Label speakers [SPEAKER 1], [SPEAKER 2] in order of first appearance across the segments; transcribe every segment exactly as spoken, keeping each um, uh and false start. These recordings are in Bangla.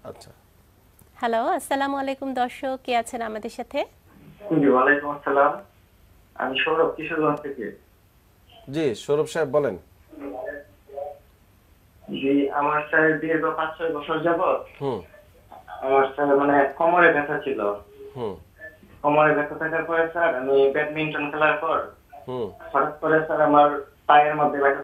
[SPEAKER 1] আচ্ছা
[SPEAKER 2] হ্যালো, আসসালামু আলাইকুম দর্শক, কে আছেন আমাদের সাথে?
[SPEAKER 3] জি ওয়ালাইকুম আসসালাম। আমি সৌরভ কিশোরগঞ্জ থেকে।
[SPEAKER 1] জি সৌরভ সাহেব বলেন।
[SPEAKER 3] জি আমার স্যার দীর্ঘ পাঁচ ছয় বছর যাবত
[SPEAKER 1] হুম
[SPEAKER 3] আমার স্যার মানে কোমরে ব্যথা ছিল।
[SPEAKER 1] হুম
[SPEAKER 3] কোমরে ব্যথা থাকার পরে স্যার আমি ব্যাডমিন্টন খেলার পর
[SPEAKER 1] হুম
[SPEAKER 3] হঠাৎ করে স্যার আমার পায়ের মধ্যে ব্যথা,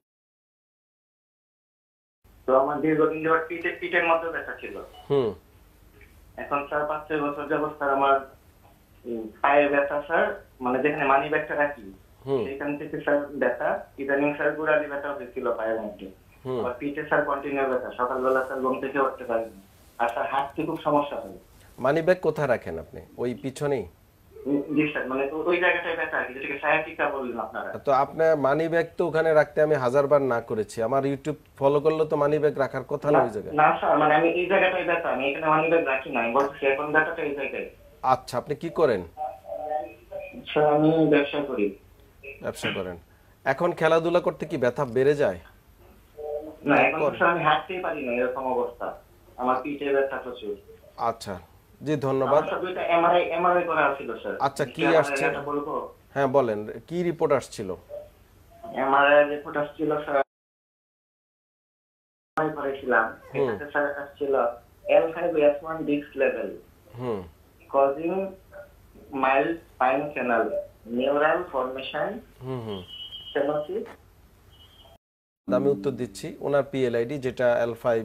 [SPEAKER 3] তো আমার দীর্ঘদিন যাবত পিঠে পিঠের মধ্যে ব্যথা ছিল।
[SPEAKER 1] হুম
[SPEAKER 3] এখন স্যার পাঁচ ছয় বছর যাবত স্যার আমার উম, পায়ে ব্যথা স্যার, মানে যেখানে মানি ব্যাগটা রাখি
[SPEAKER 1] হুম
[SPEAKER 3] সেখান থেকে স্যার ব্যথা, ইদানিং স্যার গোড়ালি ব্যথা হয়েছিল পায়ের মধ্যে।
[SPEAKER 1] হুম
[SPEAKER 3] আর পিঠে স্যার কন্টিনিউ ব্যথা, সকালবেলা স্যার ঘুম থেকে উঠতে পারিনি। আর স্যার হাঁটতে খুব সমস্যা হয়।
[SPEAKER 1] মানি ব্যাগ কোথায় রাখেন আপনি? ওই পিছনেই?
[SPEAKER 3] উম, জি স্যার, মানে ও- ওই জায়গাটায় ব্যথা আর কি, যেটাকে সায়াটিকা বললেন আপনারা।
[SPEAKER 1] তো আপনার মানি ব্যাগ তো ওখানে রাখতে আমি হাজারবার না করেছি, আমার ইউটিউব ফলো করলে তো মানি ব্যাগ রাখার কথা না
[SPEAKER 3] না
[SPEAKER 1] ওই জায়গায়।
[SPEAKER 3] না স্যার, মানে আমি এই জায়গাটায় ব্যথা, আমি এখানে মানি ব্যাগ রাখি না, আমি বলতেছি এখন ব্যথাটা এই জায়গায়।
[SPEAKER 1] আচ্ছা আপনি কি করেন?
[SPEAKER 3] স্যার আমি ব্যবসা করি।
[SPEAKER 1] ব্যবসা করেন। এখন খেলাধুলা করতে কি ব্যথা বেড়ে যায়?
[SPEAKER 3] না এখন তো স্যার আমি হাঁটতেই পারি না, এরকম অবস্থা, আমার পিঠে ব্যথা প্রচুর।
[SPEAKER 1] আচ্ছা জি ধন্যবাদ।
[SPEAKER 3] আমার স্যার দুইটা এমআরআই এমআরআই করা ছিল স্যার।
[SPEAKER 1] আচ্ছা কি
[SPEAKER 3] আমার
[SPEAKER 1] আসছে?
[SPEAKER 3] এটা বলবো,
[SPEAKER 1] হ্যাঁ বলেন, কি রিপোর্ট আসছিল?
[SPEAKER 3] এমআরআই রিপোর্ট আসছিল স্যার, আমি করেছিলাম,
[SPEAKER 1] হুম
[SPEAKER 3] এটাতে স্যার আসছিল L five S one disc level
[SPEAKER 1] hmm
[SPEAKER 3] causing mild spine canal neural formation
[SPEAKER 1] hmm hmm
[SPEAKER 3] stenosis।
[SPEAKER 1] আমি উত্তর দিচ্ছি। ওনার পিএলআইডি যেটা এল ফাইভ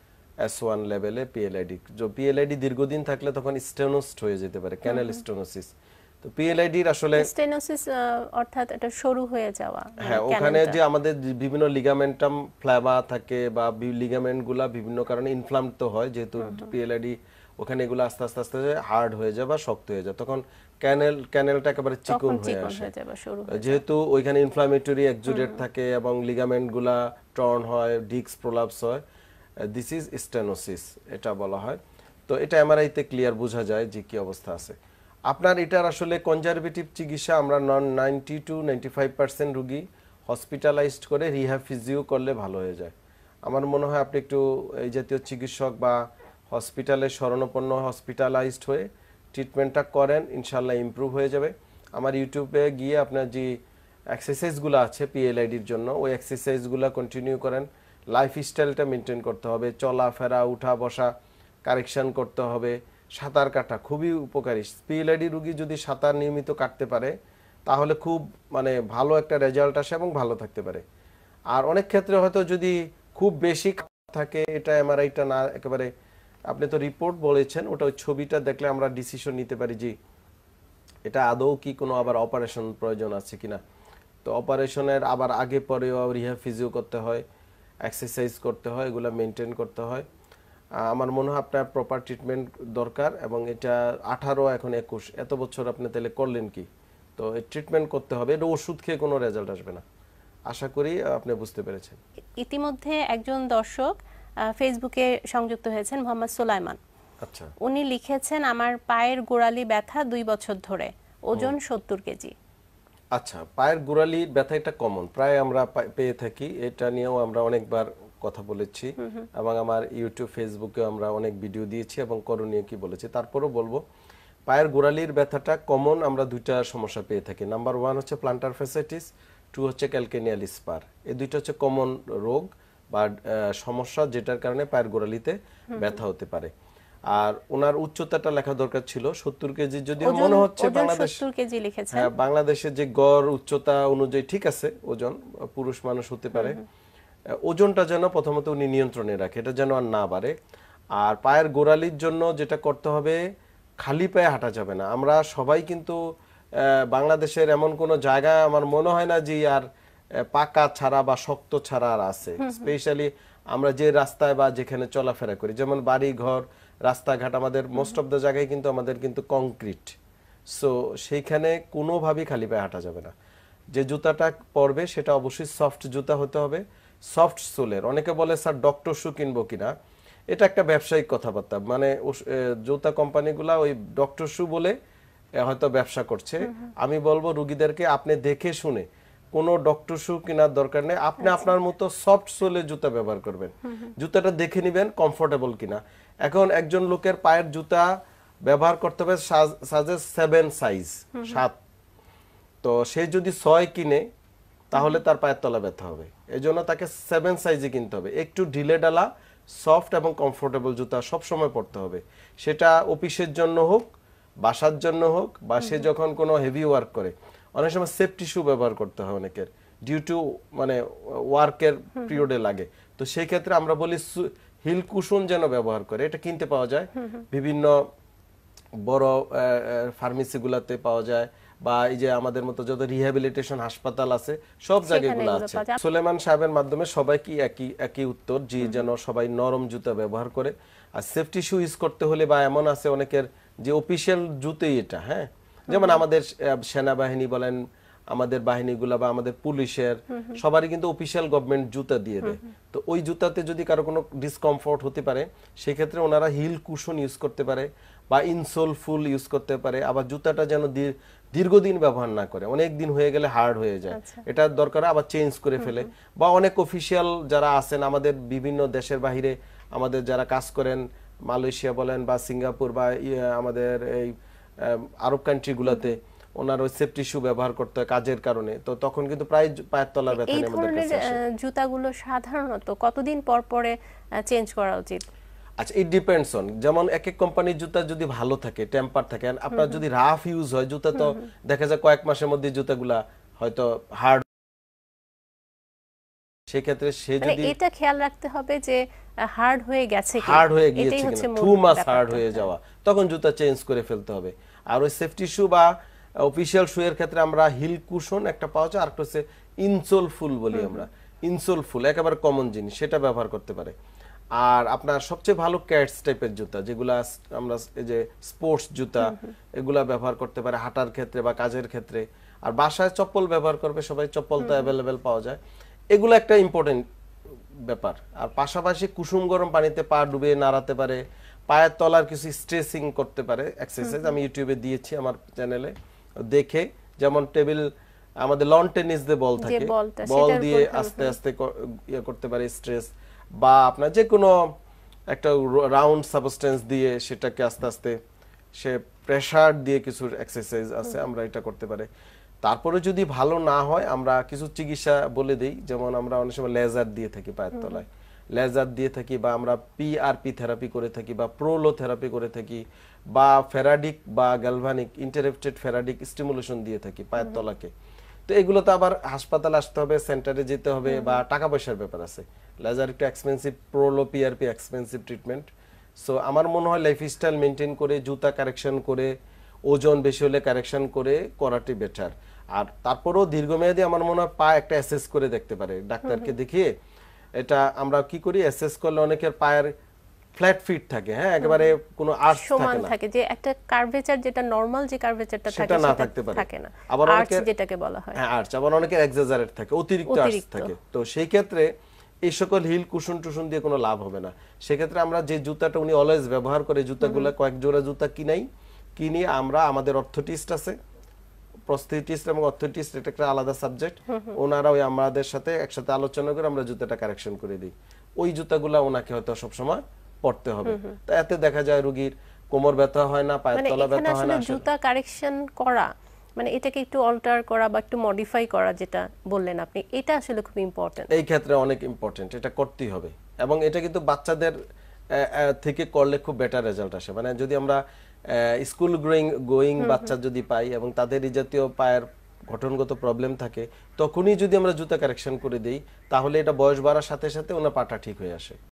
[SPEAKER 1] এস ওয়ান লেভেলে পিএলআইডি, যে পিএলআইডি দীর্ঘদিন থাকলে তখন স্টেনোসড হয়ে যেতে পারে, ক্যানেল স্টেনোসিস। তো পিএলআইডির আসলে
[SPEAKER 2] স্টেনোসিস অর্থাৎ এটা সরু হয়ে যাওয়া, মানে
[SPEAKER 1] হ্যাঁ ওখানে
[SPEAKER 2] ক্যানেলটা।
[SPEAKER 1] যে আমাদের যে বিভিন্ন লিগামেন্টাম ফ্ল্যাবা থাকে বা লিগামেন্টগুলা বিভিন্ন কারণে ইনফ্লামড তো হয়, যেহেতু পিএলআইডি ওখানে এগুলো আস্তে আস্তে আস্তে হার্ড হয়ে যায় বা শক্ত হয়ে যায়, তখন ক্যানেল ক্যানেলটা একেবারে চিকন
[SPEAKER 2] তখন
[SPEAKER 1] হয়ে
[SPEAKER 2] চিকন
[SPEAKER 1] আসে।
[SPEAKER 2] হয়ে যাবে, সরু হয়ে যাবে।
[SPEAKER 1] যেহেতু ওইখানে ইনফ্লামেটরি এক্সুডেট থাকে এবং লিগামেন্টগুলা টর্ন হয়, ডিস্ক প্রোলাপস হয়, দিস ইজ স্টেনোসিস এটা বলা হয়। তো এটা এমআরআইতে ক্লিয়ার বোঝা যায় যে কি অবস্থা আছে আপনার। এটার আসলে কনজারভেটিভ চিকিৎসা আমরা নন ninety two ninety five percent রুগী হসপিটালাইজড করে রিহ্যাব ফিজিও করলে ভালো হয়ে যায়। আমার মনে হয় আপনি একটু এই জাতীয় চিকিৎসক বা হসপিটালে শরণাপন্ন হসপিটালাইজড হয়ে ট্রিটমেন্টটা করেন, ইনশাল্লাহ ইমপ্রুভ হয়ে যাবে। আমার ইউটিউবে গিয়ে আপনার যে এক্সারসাইজগুলো আছে পিএলআইডির জন্য, ওই এক্সারসাইজগুলো কন্টিনিউ করেন। লাইফস্টাইলটা মেনটেন করতে হবে, চলাফেরা উঠা বসা কারেকশন করতে হবে। সাঁতার কাটা খুবই উপকারী। পিএলআইডি রুগী যদি সাঁতার নিয়মিত কাটতে পারে তাহলে খুব মানে ভালো একটা রেজাল্ট আসে এবং ভালো থাকতে পারে। আর অনেক ক্ষেত্রে হয়তো যদি খুব বেশি থাকে, এটা এমআরআইটা না একেবারে, আপনি তো রিপোর্ট বলেছেন, ওটা ওই ছবিটা দেখলে আমরা ডিসিশন নিতে পারি যে এটা আদৌ কি কোনো আবার অপারেশন প্রয়োজন আছে কিনা। তো অপারেশনের আবার আগে পরেও রিহ্যাব ফিজিও করতে হয়, এক্সারসাইজ করতে হয়, এগুলো মেনটেন করতে হয়। আমার মনে হয় আপনার প্রপার ট্রিটমেন্ট দরকার, এবং এটা আঠারো এখন একুশ এত বছর আপনি তাহলে করলেন কি, তো এই ট্রিটমেন্ট করতে হবে। এটা ওষুধ খেয়ে কোনো রেজাল্ট আসবে না, আশা করি আপনি বুঝতে পেরেছেন।
[SPEAKER 2] ইতিমধ্যে একজন দর্শক ফেসবুকে সংযুক্ত হয়েছেন, মোহাম্মদ সুলাইমান।
[SPEAKER 1] আচ্ছা
[SPEAKER 2] উনি লিখেছেন, আমার পায়ের গোড়ালি ব্যথা দুই বছর ধরে, ওজন সত্তর কেজি।
[SPEAKER 1] আচ্ছা পায়ের গোড়ালি ব্যথা এটা কমন, প্রায় আমরা পেয়ে থাকি, এটা নিয়েও আমরা অনেকবার কথা বলেছি এবং আমার ইউটিউব ফেসবুকেও আমরা অনেক ভিডিও দিয়েছি এবং করণীয় কি বলেছি। তারপরও বলবো পায়ের গোড়ালির ব্যথাটা কমন আমরা দুইটা সমস্যা পেয়ে থাকি। নাম্বার ওয়ান হচ্ছে প্লান্টার ফ্যাসাইটিস, টু হচ্ছে ক্যালকেনিয়াল স্পার। এই দুইটা হচ্ছে কমন রোগ বা সমস্যা যেটার কারণে পায়ের গোড়ালিতে ব্যথা হতে পারে। আর ওনার উচ্চতাটা লেখা দরকার ছিল সত্তর কেজি, যদিও মনে হচ্ছে বাংলাদেশ হ্যাঁ বাংলাদেশের যে গড় উচ্চতা অনুযায়ী ঠিক আছে, ওজন পুরুষ মানুষ হতে পারে। ওজনটা যেন প্রথমত উনি নিয়ন্ত্রণে রাখে, এটা যেন আর না বাড়ে। আর পায়ের গোড়ালির জন্য যেটা করতে হবে, খালি পায়ে হাঁটা যাবে না। আমরা সবাই কিন্তু বাংলাদেশের এমন কোনো জায়গা আমার মনে হয় না যে আর পাকা ছাড়া বা শক্ত ছাড়া আর আছে। স্পেশালি আমরা যে রাস্তায় বা যেখানে চলাফেরা করি, যেমন বাড়ি ঘর রাস্তাঘাট, আমাদের মোস্ট অফ দ্য জায়গায় কিন্তু আমাদের কিন্তু কংক্রিট। সো সেইখানে কোনোভাবেই খালি পায়ে হাঁটা যাবে না। যে জুতাটা পরবে সেটা অবশ্যই সফট জুতা হতে হবে, সফট সোলের। অনেকে বলে স্যার ডক্টর শু কিনবো কিনা, এটা একটা ব্যবসায়িক কথাবার্তা। মানে জুতা কোম্পানিগুলা ওই ডক্টর শু বলে হয়তো ব্যবসা করছে। আমি বলবো রুগীদেরকে আপনি দেখে শুনে কোনো ডক্টর শু কেনার দরকার নেই, আপনি আপনার মতো সফট সোলের জুতা ব্যবহার করবেন। জুতাটা দেখে নেবেন কমফোর্টেবল কিনা। এখন একজন লোকের পায়ের জুতা ব্যবহার করতে হবে সাজে সেভেন সাইজ, সাত। তো সে যদি ছয় কিনে তাহলে তার পায়ের তলা ব্যথা হবে, এই জন্য তাকে সেভেন সাইজে কিনতে হবে। একটু ঢিলে ডালা সফট এবং কমফোর্টেবল জুতা সব সময় পরতে হবে, সেটা অফিসের জন্য হোক, বাসার জন্য হোক, বা সে যখন কোনো হেভি ওয়ার্ক করে। অনেক সময় সেফটি শু ব্যবহার করতে হয় অনেকের, ডিউ টু মানে ওয়ার্কের পিরিয়ডে লাগে। তো সেই ক্ষেত্রে আমরা বলি হিল কুশন যেন ব্যবহার করে। এটা কিনতে পাওয়া যায় বিভিন্ন বড় ফার্মেসিগুলোতে পাওয়া যায়, বা এই যে আমাদের মতো যত রিহ্যাবিলিটেশন হাসপাতাল আছে সব জায়গাগুলো আছে। সুলেমান সাহেবের মাধ্যমে সবাই কি একই একই উত্তর, যে যেন সবাই নরম জুতা ব্যবহার করে। আর সেফটি শু ইউজ করতে হলে, বা এমন আছে অনেকের যে অফিশিয়াল জুতোই এটা, হ্যাঁ, যেমন আমাদের সেনাবাহিনী বলেন, আমাদের বাহিনীগুলা বা আমাদের পুলিশের সবারই কিন্তু অফিশিয়াল গভর্নমেন্ট জুতা দিয়ে দেয়। তো ওই জুতাতে যদি কারো কোনো ডিসকমফোর্ট হতে পারে, সেই ক্ষেত্রে ওনারা হিল কুশন ইউজ করতে পারে বা ইনসোল ফুল ইউজ করতে পারে। আবার জুতাটা যেন দীর্ঘদিন ব্যবহার না করে, অনেক দিন হয়ে গেলে হার্ড হয়ে যায়, এটা দরকার আবার চেঞ্জ করে ফেলে। বা অনেক অফিশিয়াল যারা আছেন আমাদের বিভিন্ন দেশের বাহিরে, আমাদের যারা কাজ করেন, মালয়েশিয়া বলেন বা সিঙ্গাপুর বা আমাদের এই আরব কান্ট্রিগুলোতে, ওনার ওই সেফটি শু ব্যবহার করতে হয় কাজের কারণে। তো তখন কিন্তু প্রায় পায়ের তলা ব্যথা নেই আমাদের কাছে।
[SPEAKER 2] এই ধরনের জুতাগুলো সাধারণত কতদিন পর পরে চেঞ্জ করা উচিত?
[SPEAKER 1] আচ্ছা, ইট ডিপেন্ডস অন, যেমন এক এক কোম্পানির জুতা যদি ভালো থাকে, টেম্পার থাকে, আপনার যদি রাফ ইউজ হয় জুতা, তো দেখা যায় কয়েক মাসের মধ্যে জুতাগুলা হয়তো হার্ড। সেই ক্ষেত্রে সে যদি
[SPEAKER 2] এটা খেয়াল রাখতে হবে যে হার্ড হয়ে গেছে কি,
[SPEAKER 1] হার্ড হয়ে গিয়েছে কিনা, টু মাস হার্ড হয়ে যাওয়া, তখন জুতা চেঞ্জ করে ফেলতে হবে। আর ওই সেফটি শু বা অফিশিয়াল শু এর ক্ষেত্রে আমরা হিল কুশন একটা পাওয়া যায়, আর একটা হচ্ছে ইনসোল ফুল বলি আমরা। ইনসোল ফুল একেবারে কমন জিনিস, সেটা ব্যবহার করতে পারে। আর আপনার সবচেয়ে ভালো ক্যাটস টাইপের জুতা, যেগুলা আমরা এই যে স্পোর্টস জুতা, এগুলা ব্যবহার করতে পারে হাঁটার ক্ষেত্রে বা কাজের ক্ষেত্রে। আর বাসায় চপ্পল ব্যবহার করবে সবাই, চপ্পল তো অ্যাভেলেবেল পাওয়া যায়। এগুলো একটা ইম্পর্টেন্ট ব্যাপার। আর পাশাপাশি কুসুম গরম পানিতে পা ডুবে নাড়াতে পারে, পায়ের তলার কিছু স্ট্রেচিং করতে পারে এক্সারসাইজ, আমি ইউটিউবে দিয়েছি আমার চ্যানেলে, দেখে। যেমন টেবিল, আমাদের লন টেনিস দিয়ে বল থাকে, বল দিয়ে আস্তে আস্তে ইয়ে করতে পারে স্ট্রেস, বা আপনার যে কোনো একটা রাউন্ড সাবস্টেন্স দিয়ে সেটাকে আস্তে আস্তে সে প্রেসার দিয়ে কিছু এক্সারসাইজ আছে, আমরা এটা করতে পারে। তারপরে যদি ভালো না হয় আমরা কিছু চিকিৎসা বলে দেই, যেমন আমরা অনেক সময় লেজার দিয়ে থাকি পায়ের তলায়, লেজার দিয়ে থাকি, বা আমরা পিআরপি থেরাপি করে থাকি, বা প্রোলো থেরাপি করে থাকি, বা ফেরাডিক বা গ্যালভানিক ইন্টারেপ্টেড ফেরাডিক স্টিমুলেশন দিয়ে থাকি পায়ের তলাকে। তো এগুলো তো আবার হাসপাতালে আসতে হবে, সেন্টারে যেতে হবে, বা টাকা পয়সার ব্যাপার আছে। লেজার একটু expensive, prolo PRP expensive treatment. So আমার মনে হয় লাইফস্টাইল মেনটেন করে, জুতা কারেকশন করে, ওজন বেশি হলে কারেকশন করে করাটি বেটার। আর তারপরেও দীর্ঘমেয়াদী আমার মনে হয় পা একটা অ্যাসেস করে দেখতে পারে ডাক্তারকে দেখিয়ে। এটা আমরা কি করি, অ্যাসেস করলে অনেকের পায়ের ফ্ল্যাট ফিট থাকে, হ্যাঁ, একেবারে কোনো আর্চ থাকে না,
[SPEAKER 2] থাকে যে একটা কার্ভেচার, যেটা নরমাল যে কার্ভেচারটা থাকে
[SPEAKER 1] সেটা না থাকতে পারে,
[SPEAKER 2] থাকে না,
[SPEAKER 1] আবার অনেকের
[SPEAKER 2] যেটাকে বলা হয়
[SPEAKER 1] হ্যাঁ আর্চ, আবার অনেকের এক্সাজারেট থাকে, অতিরিক্ত আর্চ থাকে। তো সেই ক্ষেত্রে এই সকল হিল কুশন টুশন দিয়ে কোনো লাভ হবে না। সেক্ষেত্রে আমরা যে জুতাটা উনি অলওয়েজ ব্যবহার করে, জুতাগুলো কয়েক জোড়া জুতা কিনাই, কিনি আমরা, আমাদের অর্থোটিস্ট আছে, প্রস্থেটিস্ট এবং অর্থোটিস্ট, এটা একটা আলাদা সাবজেক্ট, ওনারা ওই আমাদের সাথে একসাথে আলোচনা করে আমরা জুতাটা কারেকশন করে দিই। ওই জুতাগুলা ওনাকে হয়তো সবসময় পড়তে হবে। তা এতে দেখা যায় রোগীর কোমর ব্যথা হয় না, পায়ের তলা ব্যথা হয় না।
[SPEAKER 2] জুতা কারেকশন করা মানে এটাকে একটু অল্টার করা বা একটু মডিফাই করা, যেটা বললেন আপনি, এটা আসলে খুব ইম্পর্টেন্ট।
[SPEAKER 1] এই ক্ষেত্রে অনেক ইম্পর্টেন্ট, এটা করতেই হবে। এবং এটা কিন্তু বাচ্চাদের থেকে করলে খুব বেটার রেজাল্ট আসে। মানে যদি আমরা স্কুল গোয়িং গোয়িং বাচ্চা যদি পাই এবং তাদের এই জাতীয় পায়ের গঠনগত প্রবলেম থাকে, তখনই যদি আমরা জুতা কারেকশন করে দিই, তাহলে এটা বয়স বাড়ার সাথে সাথে ওনার পাটা ঠিক হয়ে আসে।